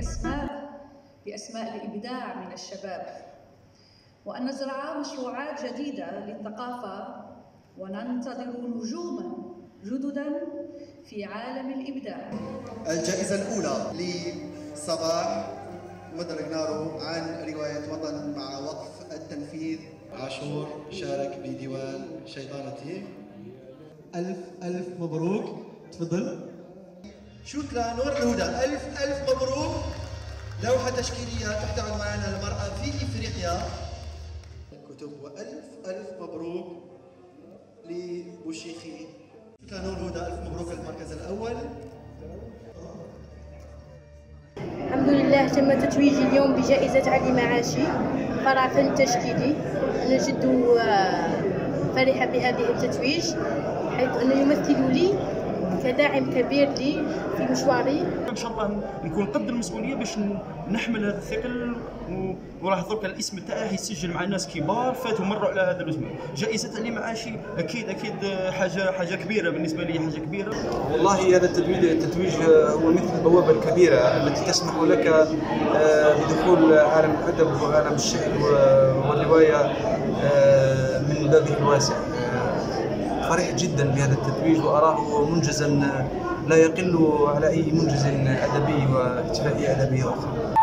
بأسماء الإبداع من الشباب، وأن نزرع مشروعات جديدة للثقافة، وننتظر نجوما جددا في عالم الإبداع. الجائزة الأولى لصباح ودرجنارو عن رواية وطن مع وقف التنفيذ. عاشور شارك بديوان شيطانتي. ألف مبروك. تفضل. شكرا نور الهدى. ألف مبروك. لوحة تشكيلية تحتوي على معاني المرأة في إفريقيا. الكتب. وألف مبروك لبوشيخي. شكرا نور الهدى. ألف مبروك المركز الأول. الحمد لله تم تتويجي اليوم بجائزة علي معاشي فرع فن تشكيلي. أنا جد فرحة بهذه التتويج، حيث أنه يمثل لي كداعم كبير لي في مشواري. ان شاء الله نكون قد المسؤوليه باش نحمل هذا الثقل، وراه درك الاسم تاعي حيسجل مع ناس كبار فاتوا مروا على هذا الاسم. جائزه علي معاشي اكيد حاجه كبيره بالنسبه لي، حاجه كبيره. والله هذا التتويج هو مثل البوابه الكبيره التي تسمح لك بدخول عالم الادب وعالم الشعر والروايه من بابه الواسع. فرح جدا بهذا التتويج وأراه منجزا لا يقل على أي منجز أدبي واحتفالية أدبية أخرى.